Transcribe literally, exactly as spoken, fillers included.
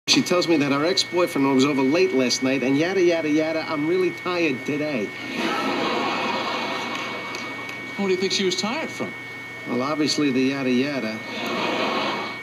She tells me that her ex-boyfriend was over late last night, and yada, yada, yada. I'm really tired today. What do you think she was tired from? Well, obviously the yada, yada.